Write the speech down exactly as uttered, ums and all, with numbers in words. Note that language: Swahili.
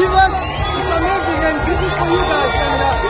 viewers, it's amazing and this is for you guys. And, uh,